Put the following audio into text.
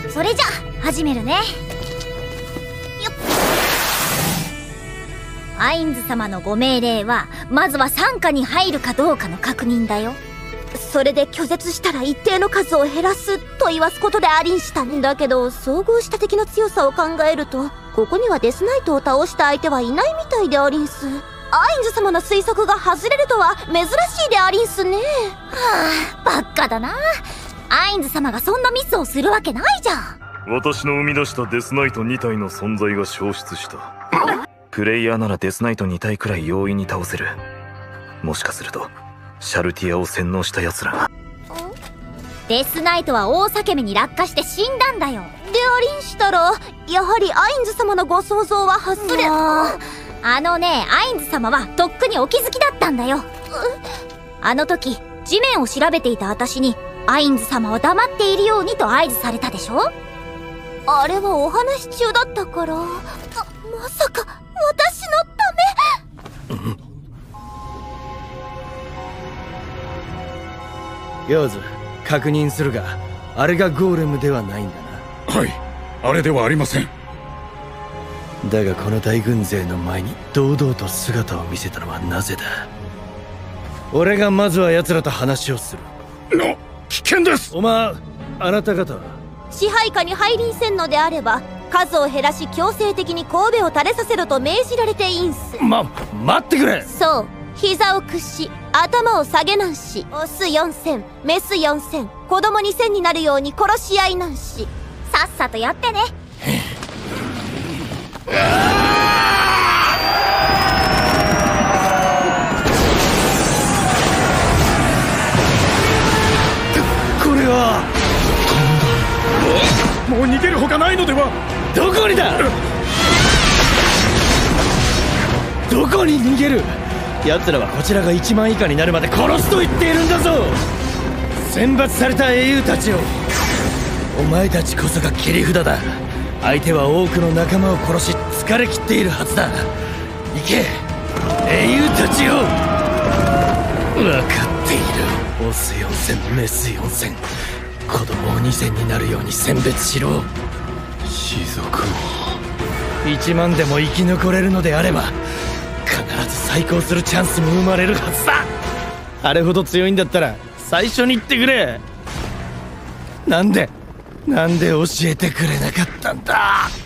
それじゃ始めるね。よっ。アインズ様のご命令はまずは傘下に入るかどうかの確認だよ。 それで拒絶したら一定の数を減らすと言わすことでありんしたんだけど、遭遇した敵の強さを考えるとここにはデスナイトを倒した相手はいないみたいでありんす。アインズ様の推測が外れるとは珍しいでありんすね。 はあ、バッカだな。アインズ様がそんなミスをするわけないじゃん。 私の生み出したデスナイト2体の存在が消失した。プレイヤーならデスナイト2体くらい容易に倒せる。もしかするとシャルティアを洗脳した奴らが。 デスナイトは大裂け目に落下して死んだんだよ。 でありんしたらやはりアインズ様のご想像は外れ。 あのね、アインズ様はとっくにお気づきだったんだよ。あの時地面を調べていた私にアインズ様は黙っているようにと合図されたでしょ。 あれはお話中だったから。まさか私のため。 ヨーズ、確認するがあれがゴーレムではないんだな。 はい、あれではありません。 だがこの大軍勢の前に堂々と姿を見せたのはなぜだ。俺がまずは奴らと話をする。 危険です。 あなた方は支配下に入りんせんのであれば数を減らし強制的に神戸を垂れさせろと命じられていいんす。 待ってくれ。 そう、膝を屈し頭を下げなんし、オス4000メス4000子供2000になるように殺し合いなんし。 さっさとやってね。 これはもう逃げるほかないのでは。 どこにだ。どこに逃げる。奴らはこちらが1万以下になるまで殺すと言っているんだぞ。選抜された英雄たちを。お前たちこそが切り札だ。相手は多くの仲間を殺し疲れ切っているはずだ。行け英雄たちよ。分かっている。オス4000メス4000子供を2000になるように選別しろ。士族を1万でも生き残れるのであれば必ず再興するチャンスも生まれるはずだ。あれほど強いんだったら最初に言ってくれ。なんで教えてくれなかったんだ。